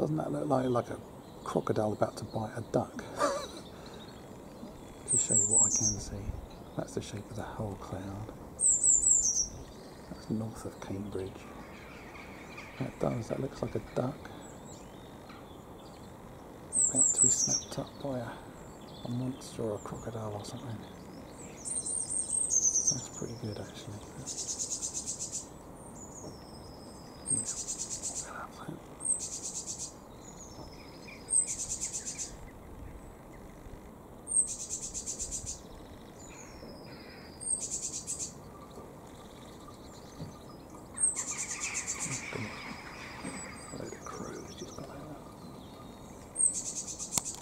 Doesn't that look like a crocodile about to bite a duck? To show you what I can see. That's the shape of the whole cloud. That's north of Cambridge. That looks like a duck about to be snapped up by a monster or a crocodile or something. That's pretty good actually. Yeah.